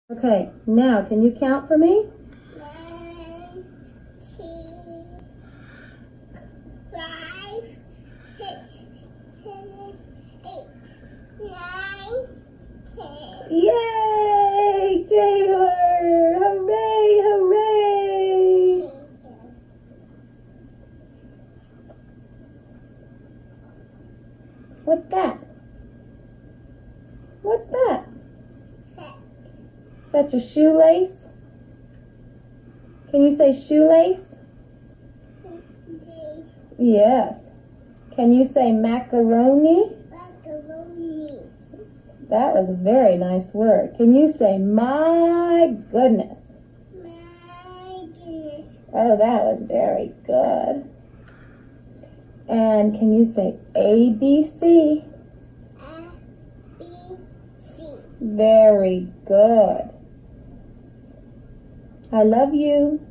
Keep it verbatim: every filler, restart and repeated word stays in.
Okay, now can you count for me? One, two, five, six, seven, eight, nine, ten. Yay, Taylor! Hooray, hooray! What's that? What's that? That's a shoelace? Can you say shoelace? Yes. Can you say macaroni? Macaroni. That was a very nice word. Can you say my goodness? My goodness. Oh, that was very good. And can you say A B C? A, B, C. Very good. I love you.